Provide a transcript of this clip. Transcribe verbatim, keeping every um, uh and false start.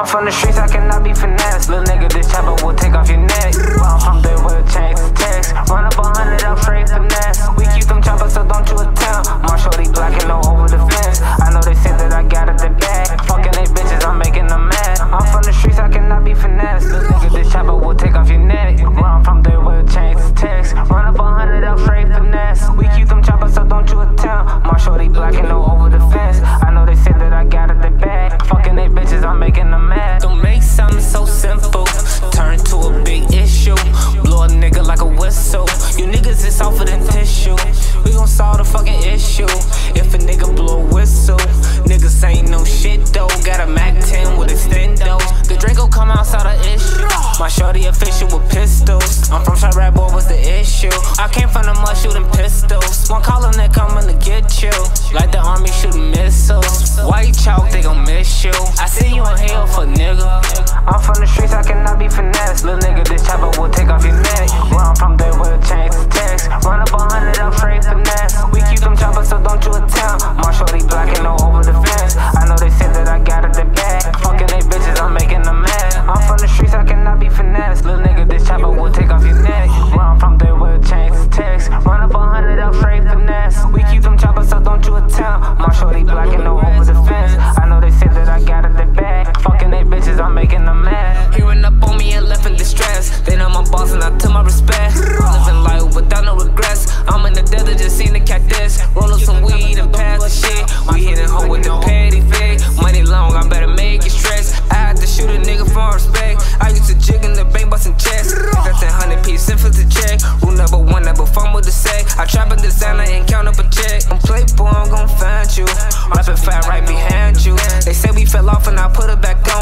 I'm from the streets, I cannot be finessed. Little nigga, this chopper will take off your neck. I'm from there with a change to text. Run up a hundred, I'm straight finesse. We keep them choppers, so don't you attempt. My shorty blocking no over the fence. I know they said that I got it the bag. Fucking they bitches, I'm making them mad. I'm from the streets, I cannot be finessed. Little nigga, this chopper will take off your neck. I'm from there with a change to text. Run up a hundred, I'm straight finesse. We keep them choppers, so don't you attempt. My shorty blocking no over the fence. I know they said that I got it the bag. Fucking they bitches, I'm making them mad. Don't make something so simple turn to a big issue. Blow a nigga like a whistle. You niggas is softer than tissue. We gon' solve the fucking issue if a nigga blow a whistle. Niggas ain't no shit though. Got a Mac ten with extendos. The Draco come outside of issue. My shorty official with pistols. I'm from Chiraq, boy, what's the issue? I came from the mud shooting pistols. One call and they coming to get you. Like the army shooting missiles. White chalk, they gon' miss you. I see you in hell for nigga. I'm from the streets, I cannot be finessed. Little nigga, this chopper will take off your neck. Where I'm from, there with a change to text. Run up a hundred, I'm straight finesse. We keep them choppers, so don't you attempt. My shorty blocking no over the fence. I know they said that I got it the bag. Fucking they bitches, I'm making them mad. I'm from the streets, I cannot be finessed. Little nigga, this chopper will take off your neck. Where I'm from, there with a change to text. Run up a hundred, I'm straight finesse. We keep them choppers, so don't you attempt. My shorty blocking no over the fence. I know they said that I got it the bag. Fucking they bitches, I'm making them mad. Hearing up on me and left in distress. They know my boss and I took my respect. Living life without no regrets. I'm in the desert, just seen the cactus. Roll up some weed and pass the shit. We hitting home with the petty fig. Money long, I better make it stretch. I had to shoot a nigga for respect. I used to jig in the bank, bustin' checks. Got that hundred piece simple to check. Rule number one, never fun with the sec. I trap a designer and count up a check. I'm playboy, I'm gon' find you. Rapping fat right behind you. They say we fell off and I put it back on.